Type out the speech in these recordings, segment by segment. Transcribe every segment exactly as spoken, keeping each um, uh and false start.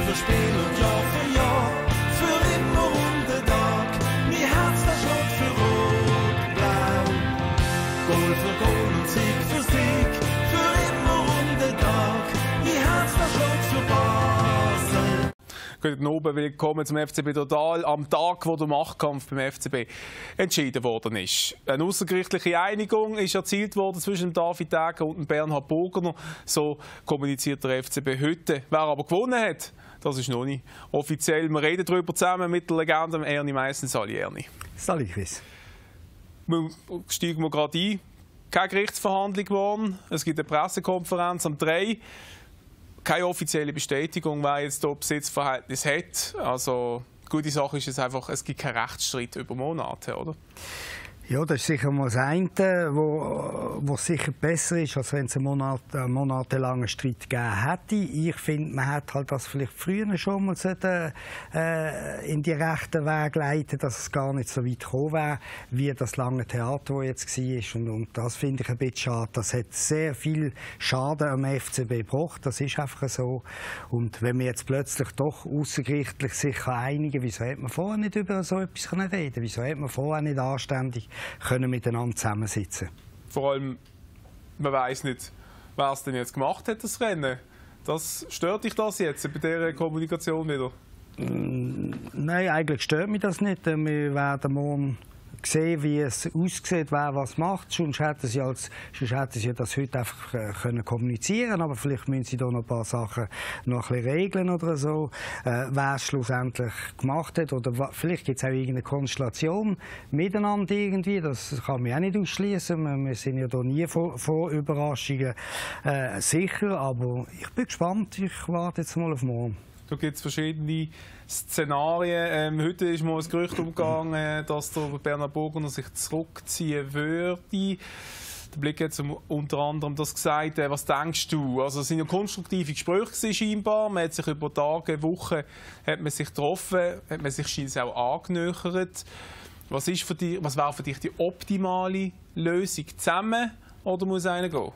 für Spiel und Jahr für Jahr, für immer und den Tag. Mein Herz, das schlägt für Rot-Blau. Goal für Goal und Sieg für Sieg, für immer und den Tag. Mein Herz, das schlägt für Basel. Guten Abend, willkommen zum F C B Total. Am Tag, wo der Machtkampf beim F C B entschieden worden ist. Eine außergerichtliche Einigung ist erzielt worden zwischen David Degen und Bernhard Burgener. So kommuniziert der F C B heute. Wer aber gewonnen hat, das ist noch nicht offiziell. Wir reden darüber zusammen mit der Legende Ernie Meissen. Sali Ernie. Sali Chris. Wir steigen wir gerade ein. Keine Gerichtsverhandlung geworden. Es gibt eine Pressekonferenz am drei. Keine offizielle Bestätigung, wer jetzt hier Besitzverhältnis hat. Also, die gute Sache ist es einfach, es gibt keinen Rechtsstreit über Monate, oder? Ja, das ist sicher mal das eine, wo, wo sicher besser ist, als wenn es einen, Monat, einen monatelangen Streit gegeben hätte. Ich finde, man hätte halt das vielleicht früher schon mal sollten, äh, in die rechten Weg leiten, dass es gar nicht so weit gekommen wäre, wie das lange Theater, das jetzt war. Und, und das finde ich ein bisschen schade. Das hat sehr viel Schaden am F C B gebracht. Das ist einfach so. Und wenn man jetzt plötzlich doch außergerichtlich sich einigen kann, wieso hat man vorher nicht über so etwas reden können? Wieso hat man vorher nicht anständig können miteinander zusammensitzen. Vor allem, man weiss nicht, wer es denn jetzt gemacht hat, das Rennen. Das, stört dich das jetzt bei dieser Kommunikation wieder? Mm, nein, eigentlich stört mich das nicht. Wir werden morgen sehen, wie es aussieht, wer was macht. Sonst hätten sie, als, sonst hätten sie das heute einfach können kommunizieren, aber vielleicht müssen sie da noch ein paar Sachen noch ein bisschen regeln oder so, äh, wer es schlussendlich gemacht hat. Oder vielleicht gibt es auch irgendeine Konstellation miteinander irgendwie. Das kann man auch nicht ausschließen. Wir sind ja da nie vor, vor Überraschungen äh, sicher, aber ich bin gespannt. Ich warte jetzt mal auf morgen. Da gibt es verschiedene Szenarien. Ähm, heute ist mal ein Gerücht umgegangen, dass der Bernhard Burgener sich zurückziehen würde. Der Blick hat unter anderem das gesagt. Äh, was denkst du? Also, es sind ja konstruktive Gespräche scheinbar. Man hat sich über Tage, Wochen hat man sich getroffen, hat man sich scheinbar auch angenähert. Was, ist für dich, was wäre für dich die optimale Lösung? Zusammen oder muss einer gehen?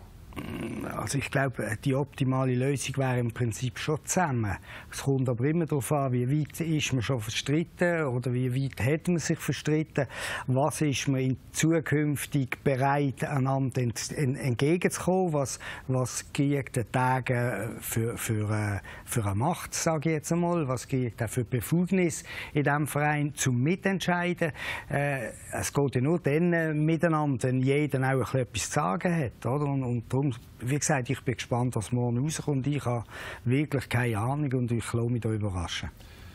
Also ich glaube, die optimale Lösung wäre im Prinzip schon zusammen. Es kommt aber immer darauf an, wie weit ist man schon verstritten oder wie weit hat man sich verstritten. Was ist man in zukünftig bereit, einander ent, ent, entgegenzukommen? Was, was gibt der Tage für, für, für eine Macht, sage ich jetzt einmal? Was gibt er für Befugnis in diesem Verein zum Mitentscheiden? Äh, es geht ja nur dann miteinander, wenn jeder auch ein bisschen etwas zu sagen hat. Oder? Und, und darum, wie gesagt, ich bin gespannt, was morgen rauskommt. Ich habe wirklich keine Ahnung und ich lasse mich da überraschen.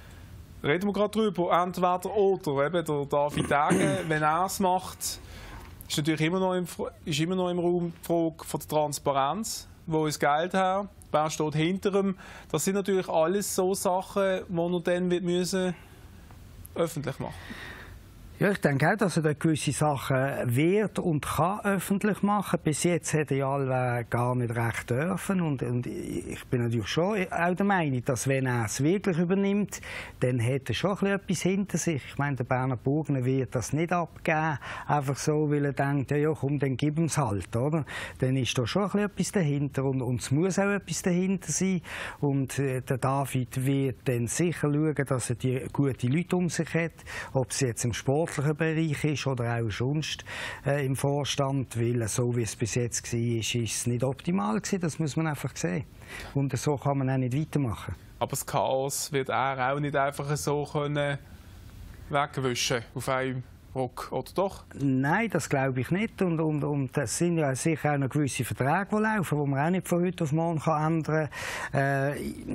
Reden wir gerade darüber, entweder oder. Eben der David Degen, wenn er es macht, ist natürlich immer noch im, ist immer noch im Raum die Frage von der Transparenz. Wo ist das Geld her? Wer steht hinter ihm? Das sind natürlich alles so Sachen, die er dann müssen öffentlich machen muss. Ja, ich denke auch, dass er gewisse Sachen wird und kann öffentlich machen. Bis jetzt hat er ja alle gar nicht recht dürfen. Und, und ich bin natürlich schon auch der Meinung, dass wenn er es wirklich übernimmt, dann hat er schon etwas hinter sich. Ich meine, der Bernhard Burgener wird das nicht abgeben, einfach so, weil er denkt, ja, ja komm, dann gib ihm es halt, oder? Dann ist da schon etwas dahinter und, und es muss auch etwas dahinter sein. Und äh, der David wird dann sicher schauen, dass er die gute Leute um sich hat, ob sie jetzt im Sport Bereich ist oder auch sonst äh, im Vorstand, weil so wie es bis jetzt war, ist es nicht optimal gewesen. Das muss man einfach sehen. Und so kann man auch nicht weitermachen. Aber das Chaos wird er auch nicht einfach so können wegwischen auf einem Ruck, oder doch? Nein, das glaube ich nicht. Und, und, und das sind ja sicher auch noch gewisse Verträge, die laufen, die man auch nicht von heute auf morgen kann ändern kann. Äh,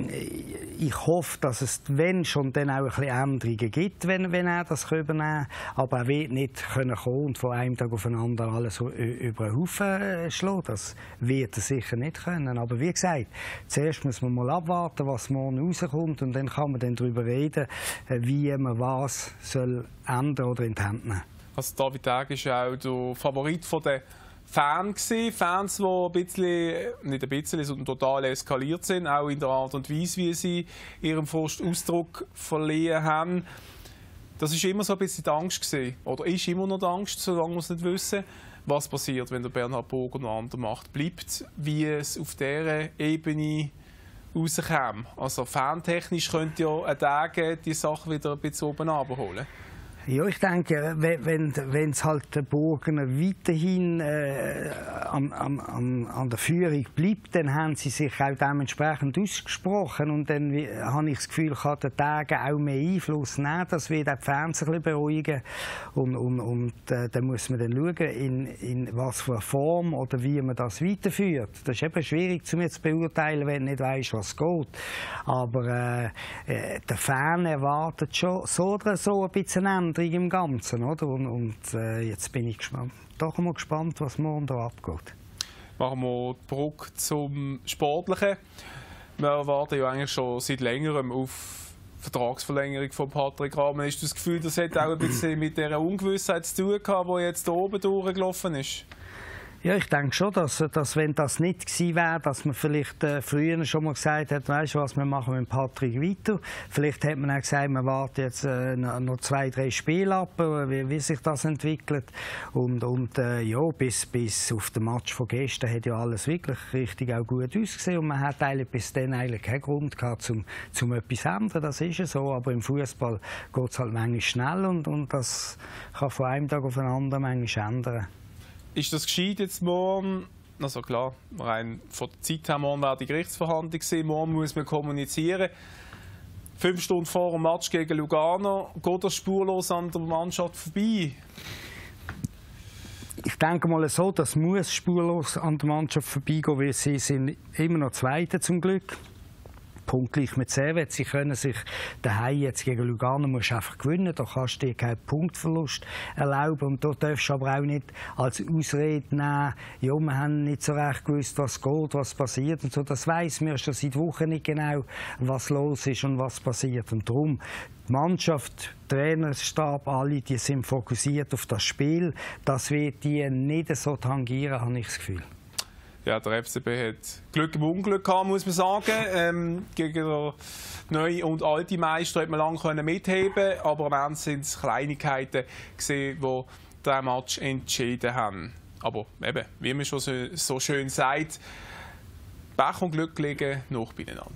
ich hoffe, dass es, wenn schon, dann auch ein bisschen Änderungen gibt, wenn, wenn er das übernehmen kann. Aber er wird nicht können kommen und von einem Tag auf den anderen alles über den Haufen schlagen. Das wird er sicher nicht können. Aber wie gesagt, zuerst muss man mal abwarten, was morgen rauskommt. Und dann kann man dann darüber reden, wie man was soll ändern oder in die Hände nehmen. Also David Degen war auch der Favorit der Fans. Fans, die ein bisschen, nicht ein bisschen, sondern total eskaliert sind, auch in der Art und Weise, wie sie ihrem Frust Ausdruck verliehen haben. Das war immer so ein bisschen die Angst gewesen, oder ist immer noch die Angst, solange wir es nicht wissen, was passiert, wenn der Bernhard Burgener an der Macht bleibt, wie es auf dieser Ebene rauskäme. Also fantechnisch könnte ja ein Tag die Sache wieder ein bisschen oben runterholen. Ja, ich denke, wenn es halt den Burgener weiterhin äh, am, am, am, an der Führung bleibt, dann haben sie sich auch dementsprechend ausgesprochen. Und dann habe ich das Gefühl, kann der Tag auch mehr Einfluss nehmen. Das wird auch die Fans ein bisschen beruhigen. Und, und, und äh, dann muss man dann schauen, in, in was für Form oder wie man das weiterführt. Das ist eben schwierig zu beurteilen, wenn du nicht weißt, was geht. Aber äh, der Fan erwartet schon so oder so ein bisschen Änderung im Ganzen, oder? Und, und äh, jetzt bin ich gespannt, doch mal gespannt, was morgen da abgeht. Machen wir die Brücke zum Sportlichen. Wir warten ja eigentlich schon seit längerem auf Vertragsverlängerung von Patrick Rahmen. Hast du das Gefühl, das hat auch ein bisschen mit dieser Ungewissheit zu tun gehabt, die jetzt hier oben durchgelaufen ist? Ja, ich denke schon, dass, dass wenn das nicht gewesen wäre, dass man vielleicht äh, früher schon mal gesagt hat, weißt du was, wir machen mit Patrick weiter. Vielleicht hätte man auch gesagt, wir warten jetzt äh, noch zwei, drei Spiele ab, wie, wie sich das entwickelt. Und, und äh, ja, bis, bis auf den Match von gestern hat ja alles wirklich richtig auch gut ausgesehen. Und man hat eigentlich bis dann eigentlich keinen Grund gehabt, um, um etwas zu ändern. Das ist ja so. Aber im Fußball geht es halt manchmal schnell und, und das kann von einem Tag auf den anderen manchmal ändern. Ist das gescheit jetzt morgen? Also klar, rein von der Zeit her, morgen wäre die Gerichtsverhandlung gewesen, morgen muss man kommunizieren. Fünf Stunden vor dem Match gegen Lugano, geht das spurlos an der Mannschaft vorbei? Ich denke mal so, das muss spurlos an der Mannschaft vorbeigehen, weil sie sind immer noch Zweite zum Glück. Punktgleich mit Servet. Sie können sich daheim jetzt gegen Lugano musst du einfach gewinnen. Da kannst du dir keinen Punktverlust erlauben. Und da darfst du aber auch nicht als Ausrede nehmen, ja, wir haben nicht so recht gewusst, was geht, was passiert. Und so. Das weiss man schon seit Wochen nicht genau, was los ist und was passiert. Und darum, die Mannschaft, der Trainerstab, alle, die sind fokussiert auf das Spiel. Das wird die nicht so tangieren, habe ich das Gefühl. Ja, der F C B hat Glück im Unglück gehabt, muss man sagen. Ähm, gegen den neuen und alten Meister hat man lange mitheben, aber am Ende sind es Kleinigkeiten gesehen, die den Match entschieden haben. Aber eben, wie man schon so, so schön sagt, Pech und Glück liegen noch beieinander.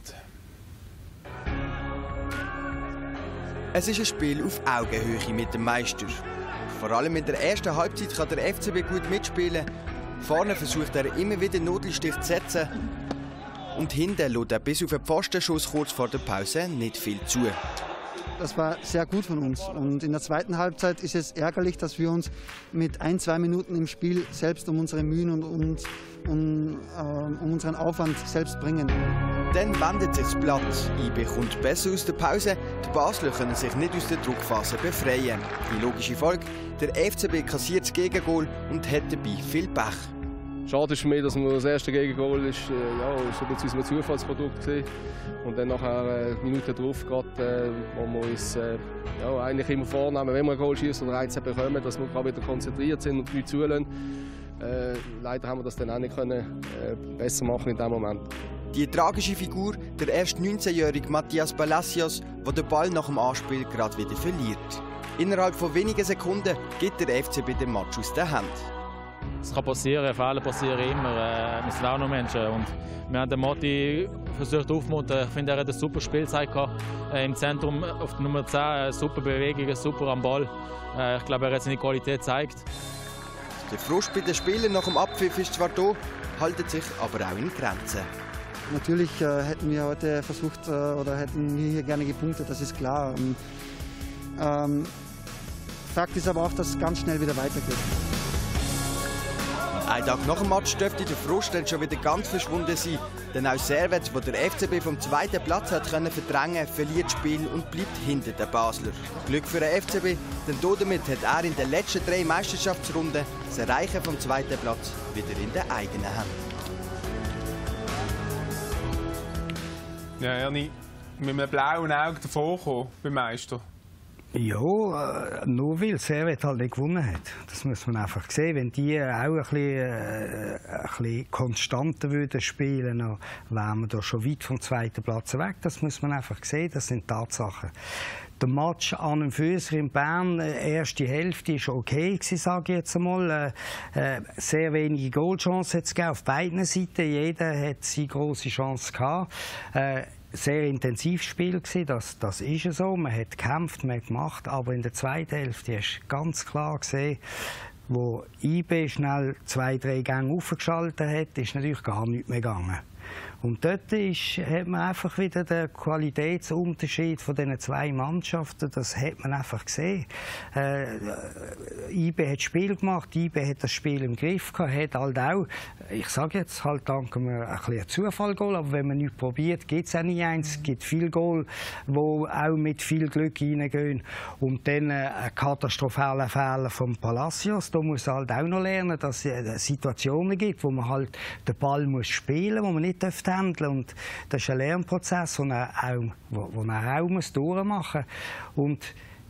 Es ist ein Spiel auf Augenhöhe mit dem Meister. Vor allem in der ersten Halbzeit kann der F C B gut mitspielen. Vorne versucht er immer wieder Nadelstich zu setzen. Und hinten lässt er bis auf den Pfostenschuss kurz vor der Pause nicht viel zu. Das war sehr gut von uns. Und in der zweiten Halbzeit ist es ärgerlich, dass wir uns mit ein, zwei Minuten im Spiel selbst um unsere Mühen und um, um, äh, um unseren Aufwand selbst bringen. Dann wendet sich das Blatt. I B kommt besser aus der Pause. Die Basler können sich nicht aus der Druckphase befreien. Die logische Folge: der F C B kassiert das Gegengol und hat dabei viel Pech. Schade ist für mich, dass wir das erste Gegengol ist, äh, ja, ist ein bisschen ein Zufallsprodukt war. Und dann nachher äh, Minuten drauf, grad, äh, wo wir uns äh, ja, eigentlich immer vornehmen, wenn wir ein Goal schießen oder eins bekommen, dass wir gerade wieder konzentriert sind und nichts zulassen. Äh, leider haben wir das dann auch nicht können, äh, besser machen in diesem Moment. Die tragische Figur, der erst neunzehnjährige Matthias Palacios, der den Ball nach dem Anspiel gerade wieder verliert. Innerhalb von wenigen Sekunden gibt der F C B den Match aus der Hand. Es kann passieren, Fehler passieren immer. Äh, wir sind auch noch Menschen. Und wir haben den Motti versucht aufzumuntern. Ich finde, er hat ein super Spielzeit gehabt. Äh, Im Zentrum auf der Nummer zehn, eine super Bewegung, super am Ball. Äh, ich glaube, er hat seine Qualität gezeigt. Der Frust bei den Spielern nach dem Abpfiff ist zwar da, haltet sich aber auch in Grenzen. Natürlich äh, hätten wir heute versucht äh, oder hätten wir hier gerne gepunktet, das ist klar. Und, ähm, Fakt ist aber auch, dass es ganz schnell wieder weitergeht. Ein Tag nach dem Match dürfte der Frust dann schon wieder ganz verschwunden sein. Denn auch Servet, wo der F C B vom zweiten Platz hat können verdrängen, verliert das Spiel und bleibt hinter den Basler. Glück für den F C B, denn damit hat er in den letzten drei Meisterschaftsrunden das Erreichen vom zweiten Platz wieder in den eigenen Händen. Ja, Ernie, mit einem blauen Auge davor kommen beim Meister. Ja, nur weil Servette halt nicht gewonnen hat. Das muss man einfach sehen. Wenn die auch ein bisschen, äh, ein bisschen konstanter würden spielen, dann wären wir da schon weit vom zweiten Platz weg. Das muss man einfach sehen. Das sind Tatsachen. Der Match an und für sich in Bern, die erste Hälfte war okay, sage ich jetzt einmal. Äh, sehr wenige Goalchancen hat es gegeben auf beiden Seiten. Jeder hat seine grosse Chance gehabt. Äh, sehr intensives Spiel gewesen, das, das ist ja so. Man hat gekämpft, man hat gemacht, aber in der zweiten Hälfte hast du ganz klar gesehen, wo I B schnell zwei, drei Gänge aufgeschaltet hat, ist natürlich gar nichts mehr gegangen. Und dort ist, hat man einfach wieder den Qualitätsunterschied von diesen zwei Mannschaften, das hat man einfach gesehen. Äh, I B hat Spiel gemacht, I B hat das Spiel im Griff gehabt, hat halt auch, ich sage jetzt halt dank einem ein bisschen Zufallgoal, aber wenn man nichts probiert, gibt es auch nicht eins. Es gibt viele Goal, die auch mit viel Glück reingehen. Und dann äh, ein katastrophaler Fehler von Palacios. Da muss man halt auch noch lernen, dass es Situationen gibt, wo man halt den Ball muss spielen muss, wo man nicht handeln darf. Und das ist ein Lernprozess, den er auch, wo, wo er auch muss durchmachen muss. Und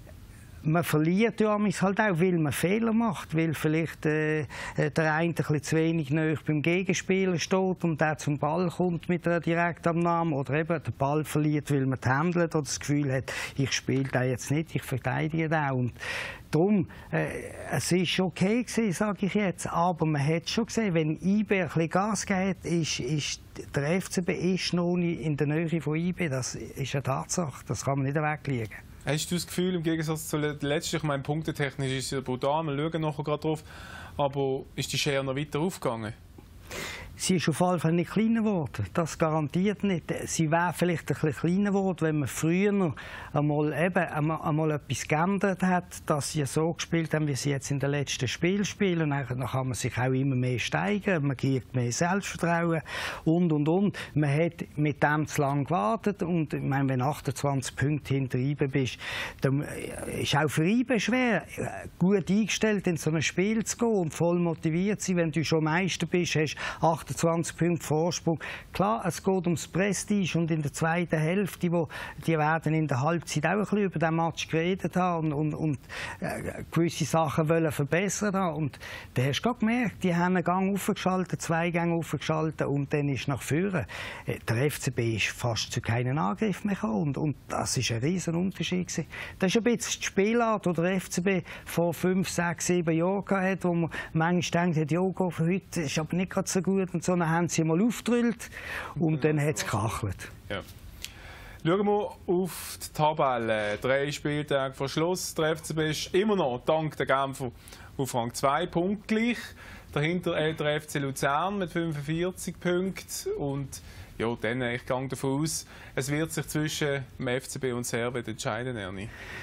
man verliert ja halt auch, weil man Fehler macht, weil vielleicht äh, der eine ein bisschen zu wenig nahe beim Gegenspieler steht und der zum Ball kommt mit einer Direktabnahme oder eben den Ball verliert, weil man handelt oder das Gefühl hat, ich spiele den jetzt nicht, ich verteidige den. Und darum, äh, es war okay gewesen, sage ich jetzt, aber man hat schon gesehen, wenn I B ein bisschen Gas gibt, ist, ist der F C B ist noch nicht in der Nähe von I B, das ist eine Tatsache, das kann man nicht weglegen. Hast du das Gefühl, im Gegensatz zu letzten, ich meine, punktetechnisch ist es ja brutal, wir schauen nachher gerade drauf, aber ist die Schere noch weiter aufgegangen? Sie ist auf jeden Fall nicht kleiner geworden. Das garantiert nicht. Sie wäre vielleicht ein bisschen kleiner geworden, wenn man früher noch einmal, eben, einmal, einmal etwas geändert hat, dass sie so gespielt haben, wie sie jetzt in den letzten Spielen spielen. Dann kann man sich auch immer mehr steigern, man kriegt mehr Selbstvertrauen und, und, und. Man hat mit dem zu lange gewartet und ich meine, wenn du achtundzwanzig Punkte hinter I B bist, dann ist auch für I B schwer, gut eingestellt in so ein Spiel zu gehen und voll motiviert zu sein. Wenn du schon Meister bist, hast du achtundzwanzig Punkte Vorsprung. Klar, es geht ums Prestige und in der zweiten Hälfte, wo die werden in der Halbzeit auch ein bisschen über den Match geredet haben und, und, und äh, gewisse Sachen wollen verbessern haben. Und da hast du gerade gemerkt, die haben einen Gang aufgeschaltet, zwei Gänge aufgeschaltet und dann ist nach vorne. Der F C B ist fast zu keinen Angriff mehr gekommen und, und das ist ein riesen Unterschied gewesen. Das ist ein bisschen die Spielart, die der F C B vor fünf, sechs, sieben Jahren hatte, wo man manchmal denkt, ja, für heute ist aber nicht gerade so gut. Und so, dann haben sie mal aufgedrillt und dann hat es gekachelt. Ja. Schauen wir auf die Tabelle. Drei Spieltage vor Schluss. Der F C B ist immer noch dank der Genfer auf Rang zwei Punkte gleich. Dahinter der F C Luzern mit fünfundvierzig Punkten. Und ja, dann, ich gehe davon aus, es wird sich zwischen dem F C B und Servette entscheiden, Ernie.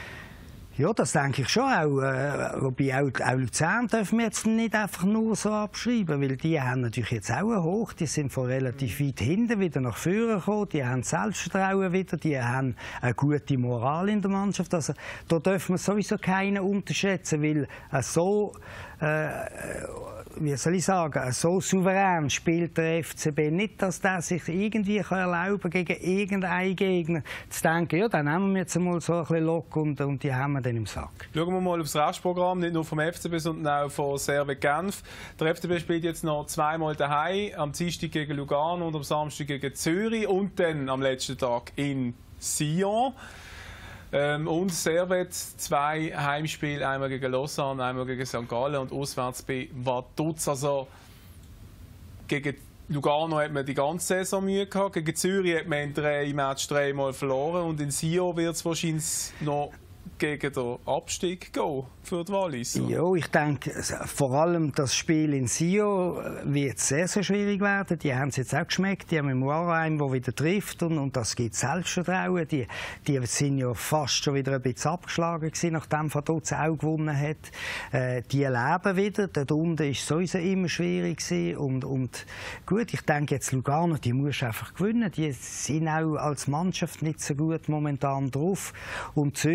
Ja, das denke ich schon auch. Äh, wobei auch, auch Luzern dürfen wir jetzt nicht einfach nur so abschreiben, weil die haben natürlich jetzt auch einen Hoch, die sind von relativ weit hinten wieder nach vorne gekommen, die haben Selbstvertrauen wieder, die haben eine gute Moral in der Mannschaft. Also da dürfen wir sowieso keinen unterschätzen, weil äh, so äh, wie soll ich sagen, so souverän spielt der F C B nicht, dass der sich irgendwie erlauben kann, gegen irgendeinen Gegner zu denken, ja, dann nehmen wir jetzt mal so ein bisschen locker und, und die haben wir dann im Sack. Schauen wir mal aufs Restprogramm, nicht nur vom F C B, sondern auch von Servette Genf. Der F C B spielt jetzt noch zweimal daheim, am Dienstag gegen Lugano und am Samstag gegen Zürich und dann am letzten Tag in Sion. Ähm, und Servette zwei Heimspiele, einmal gegen Lausanne, einmal gegen Sankt Gallen und auswärts bei Vaduz. Also gegen Lugano hat man die ganze Saison Mühe gehabt, gegen Zürich hat man in drei Matches dreimal verloren und in Sion wird es wahrscheinlich noch gegen den Abstieg gehen für die Walliser. Ja, ich denke, vor allem das Spiel in Sion wird sehr, sehr schwierig werden. Die haben es jetzt auch geschmeckt. Die haben im Warheim, der wieder trifft und, und das gibt Selbstvertrauen. Die, die sind ja fast schon wieder ein bisschen abgeschlagen gewesen, nachdem Vaduz auch gewonnen hat. Äh, die leben wieder. Dort unten war es sowieso immer schwierig gewesen. Und, und gut, ich denke jetzt Lugano, die muss einfach gewinnen. Die sind auch als Mannschaft nicht so gut momentan drauf. Und Zürich, also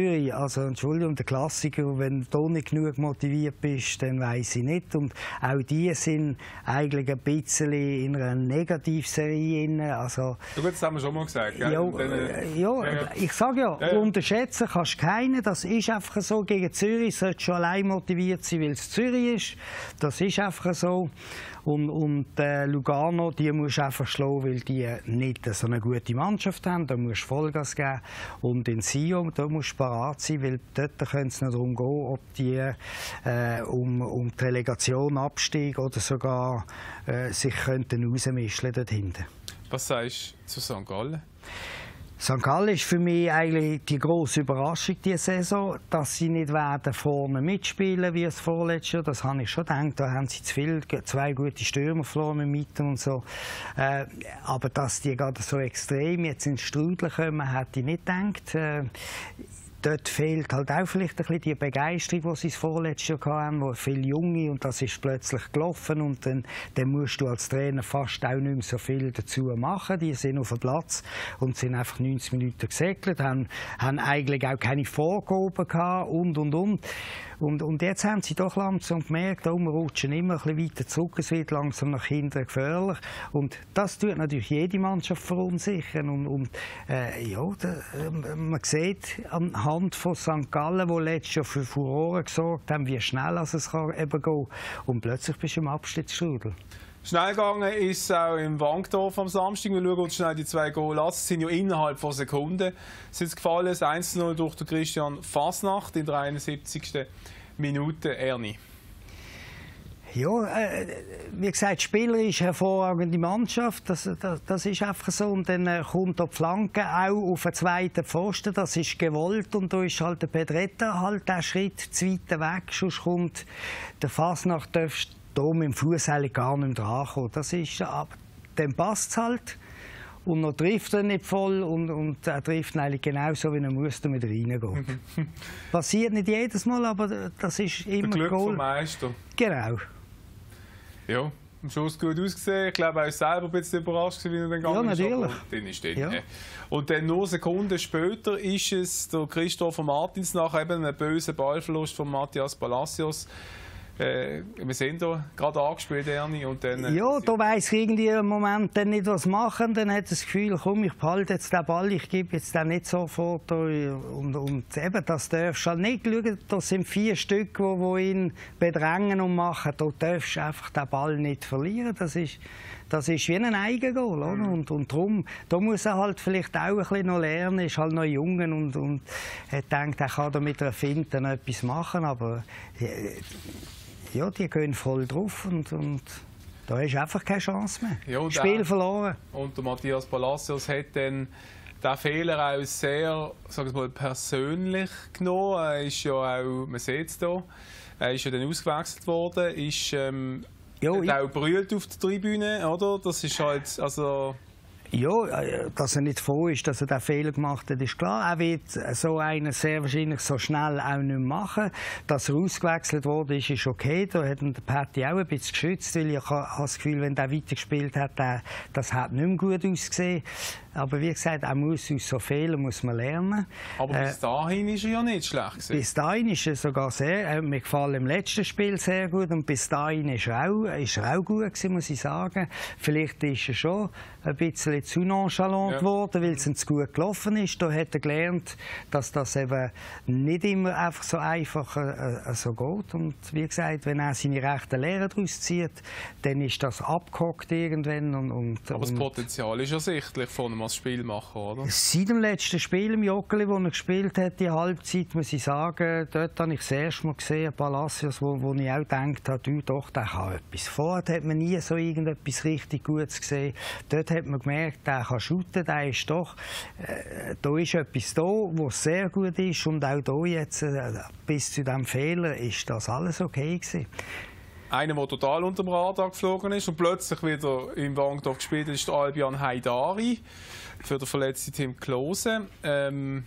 Also Entschuldigung, der Klassiker, wenn du nicht genug motiviert bist, dann weiss ich nicht. Und auch die sind eigentlich ein bisschen in einer Negativserie drin. Also, ja, gut, das haben wir schon mal gesagt. Gell? Ja, dann, äh, ja, ja, ich sage ja, ja, ja, unterschätzen kannst du keinen. Das ist einfach so. Gegen Zürich sollte schon allein motiviert sein, weil es Zürich ist. Das ist einfach so. Und, und äh, Lugano, die musst du einfach schlagen, weil die nicht so eine gute Mannschaft haben. Da musst du Vollgas geben. Und in Sion, da musst du parat sein, weil dort könnte es noch darum gehen, ob die äh, um, um die Relegation, Abstieg oder sogar äh, sich könnten rausmischen dort hinten. Was sagst du zu Sankt Gallen? Sankt Gallen ist für mich eigentlich die grosse Überraschung diese Saison, dass sie nicht werden vorne mitspielen wie das vorletzte Jahr. Das habe ich schon gedacht. Da haben sie zu viel, zwei gute Stürmer verloren in Mitte und so. Äh, aber dass die gerade so extrem jetzt ins Strudel kommen, hätte ich nicht gedacht. Äh, Dort fehlt halt auch vielleicht ein bisschen die Begeisterung, die sie das vorletzte Jahr hatten, wo viele Junge, und das ist plötzlich gelaufen und dann, dann musst du als Trainer fast auch nicht mehr so viel dazu machen. Die sind auf dem Platz und sind einfach neunzig Minuten gesegelt, haben, haben eigentlich auch keine Vorgaben gehabt und und und. Und, und jetzt haben sie doch langsam gemerkt, oh, wir rutschen immer ein bisschen weiter zurück, es wird langsam nach hinten gefährlich. Und das tut natürlich jede Mannschaft verunsichern. Und, und äh, ja, da, äh, man sieht anhand von Sankt Gallen, die letztes Jahr für Furore gesorgt haben, wie schnell es kann eben gehen. Und plötzlich bist du im Abstiegsstrudel. Schnell gegangen ist es auch im Wankdorf am Samstag. Wir schauen uns schnell die zwei Goal an. Sie sind ja innerhalb von Sekunden sind gefallen. Das eins zu null durch den Christian Fasnacht in der einundsiebzigsten Minute. Ernie. Ja, äh, wie gesagt, spielerisch hervorragende Mannschaft, das, das, das ist einfach so. Und dann äh, kommt die Flanke auch auf den zweiten Pfosten, das ist gewollt. Und da ist halt der Pedretta halt einen Schritt zu weit weg, sonst kommt der Fasnacht, darfst da mit dem Fuß eigentlich gar nicht mehr drankommen. Das ist, aber dann passt es halt. Und noch trifft er nicht voll und, und er trifft ihn eigentlich genauso, wie er muss, damit reingehen. Passiert nicht jedes Mal, aber das ist immer Glück Goal. vom Meister. Genau. Ja, am Schluss gut ausgesehen. Ich glaube, er war selber ein bisschen überrascht, wie er dann gegangen ist. Ja, natürlich. Ist, dann ist ja. Und dann nur Sekunden später ist es der Christopher Martins nach eben einem bösen Ballverlust von Matthias Palacios. Äh, wir sehen hier gerade angespielt, Ernie. Und dann, äh, ja, da weiss irgendwie im Moment dann nicht, was machen. Dann hat das Gefühl, komm, ich behalte jetzt den Ball, ich gebe jetzt den nicht sofort. Und, und eben, das darfst du halt nicht schauen. Das sind vier Stück, die, die ihn bedrängen und machen. Da darfst du einfach den Ball nicht verlieren. Das ist, das ist wie ein Eigengoal. Mhm. Und, und darum, da muss er halt vielleicht auch ein bisschen noch lernen. Er ist halt noch jung und, und er denkt, er kann da mit einer Finte noch etwas machen. Aber äh, ja, die gehen voll drauf und, und da ist einfach keine Chance mehr. Ja, Spiel der, verloren. Und der Matthias Palacios hat dann den Fehler auch sehr, sag ich mal, persönlich genommen. Er ist ja auch, man sieht es hier, er ist ja dann ausgewechselt worden, ist ähm, jo, hat auch brüllt auf der Tribüne, oder? Das ist halt, also... Ja, dass er nicht froh ist, dass er diesen Fehler gemacht hat, ist klar. Er wird so einen sehr wahrscheinlich so schnell auch nicht machen. Dass er ausgewechselt wurde, ist, ist okay. Da hat ihn der Patti auch ein bisschen geschützt, weil ich habe das Gefühl, wenn er weitergespielt hat, das hat nicht mehr gut ausgesehen. Aber wie gesagt, er muss aus so Fehlern muss man lernen. Aber bis dahin ist er ja nicht schlecht gewesen. Bis dahin ist er sogar sehr, äh, mir gefallen im letzten Spiel sehr gut und bis dahin ist er auch, ist er auch gut gewesen, muss ich sagen. Vielleicht ist er schon ein bisschen zu nonchalant geworden, ja. weil es ihm zu gut gelaufen ist. Da hat er gelernt, dass das eben nicht immer einfach so einfach äh, so geht. Und wie gesagt, wenn er seine rechten Lehren daraus zieht, dann ist das abgehockt irgendwann. Und, und, Aber das und Potenzial ist ersichtlich von einem als Spielmacher, oder? Seit dem letzten Spiel im Joggeli, wo er gespielt hat, die Halbzeit, muss ich sagen, dort habe ich das erste Mal gesehen, Palacios, wo, wo ich auch gedacht habe, du, doch, der kann etwas. Vorher hat man nie so irgendetwas richtig Gutes gesehen. Dort hat man gemerkt, der kann shooten, der ist doch, äh, da ist etwas da, was sehr gut ist und auch da jetzt, äh, bis zu diesem Fehler, ist das alles okay gewesen. Einer, der total unter dem Radar geflogen ist und plötzlich wieder im Wankdorf gespielt hat, ist der Albion Haidari für den verletzten Tim Klose. Ähm,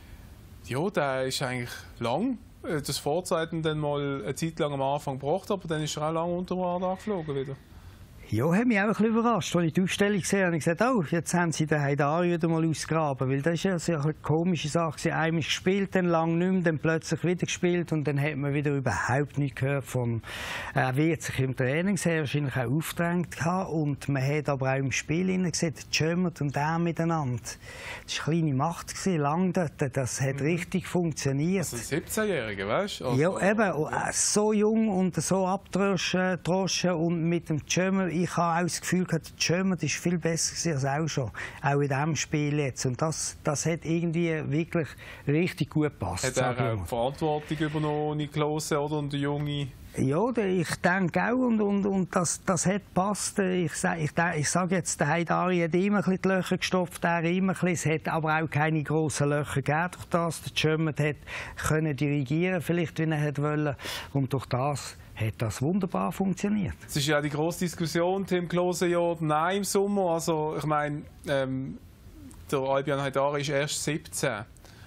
ja, der ist eigentlich lang das Vorzeiten dann mal eine Zeit lang am Anfang gebracht, aber dann ist er auch lange unter dem Radar geflogen wieder. Ja, hat mich auch ein bisschen überrascht. Als ich die Ausstellung gesehen habe, habe ich gesagt, oh, jetzt haben sie den Haidari wieder mal ausgegraben. Weil das ist ja so eine komische Sache. Einmal gespielt, dann lang nicht mehr, dann plötzlich wieder gespielt und dann hat man wieder überhaupt nichts gehört von. Er wird sich im Training sehr wahrscheinlich auch aufgedrängt gehabt und man hat aber auch im Spiel gesehen, Jömert und er miteinander. Das war eine kleine Macht gewesen, lang dort. Das hat richtig funktioniert. Also siebzehnjährige, weißt du? Also, ja, eben. So jung und so abgedroschen und mit dem Jömert. Ich habe auch das Gefühl, der Jömert ist viel besser als auch schon, auch in diesem Spiel jetzt. Und das, das hat irgendwie wirklich richtig gut gepasst. Hat er auch Verantwortung übernommen, Niklose, oder? Und der Junge? Ja, ich denke auch, und, und, und das, das hat gepasst. Ich, ich, ich sage jetzt, der Haidari hat immer ein bisschen die Löcher gestopft, er immer ein bisschen. Es hat aber auch keine grossen Löcher gegeben, durch das der Jömert hat können dirigieren, vielleicht, wie er wollte. Und durch das hat das wunderbar funktioniert. Es ist ja die grosse Diskussion, Tim Klose, ja oder nein im Sommer. Also, ich meine, ähm, der Albion Haidari ist erst siebzehn,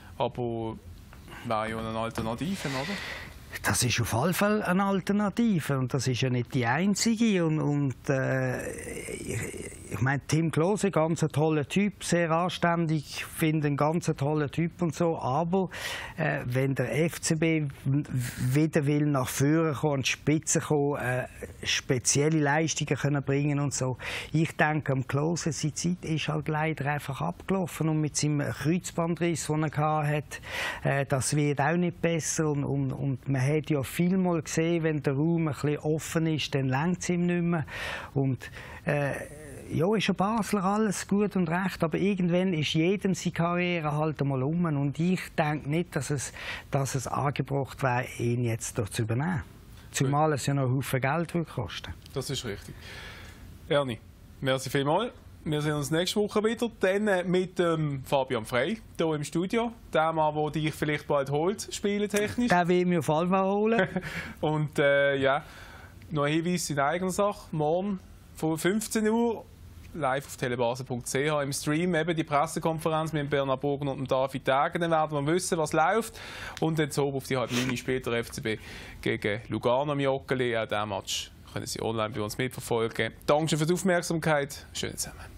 aber wäre ja eine Alternative, oder? Das ist auf jeden Fall eine Alternative und das ist ja nicht die einzige. Und, und äh, ich, ich meine, Tim Klose, ganz ein toller Typ, sehr anständig, ich finde einen ganz tollen Typ und so. Aber äh, wenn der F C B wieder will nach vorne kommen, an die Spitze kommen, äh, spezielle Leistungen können bringen und so, ich denke, am Klose, seine Zeit ist halt leider einfach abgelaufen und mit seinem Kreuzbandriss, den er hatte, äh, das wird auch nicht besser und, und, und man hat ja vielmal gesehen, wenn der Raum ein bisschen offen ist, dann reicht es ihm nicht mehr. Und, äh, ja, ist ein Basler alles gut und recht, aber irgendwann ist jedem seine Karriere halt einmal um. Und ich denke nicht, dass es, dass es angebracht wäre, ihn jetzt dort zu übernehmen. Zumal es ja noch einen Haufen Geld würde kosten. Das ist richtig. Ernie, merci vielmals. Wir sehen uns nächste Woche wieder, dann mit ähm, Fabian Frey hier im Studio. Der Mann, der dich vielleicht bald holt, spielentechnisch. Der will mich auf jeden Fall holen. Und äh, ja, noch ein Hinweis in eigener Sache. Morgen von fünfzehn Uhr live auf telebase punkt c h im Stream eben die Pressekonferenz mit Bernhard Burger und David Degen. Dann werden wir wissen, was läuft. Und dann so auf die halb neun später F C B gegen Lugano im Joggeli. Auch diesen Match können Sie online bei uns mitverfolgen. Danke für die Aufmerksamkeit. Schönen zusammen.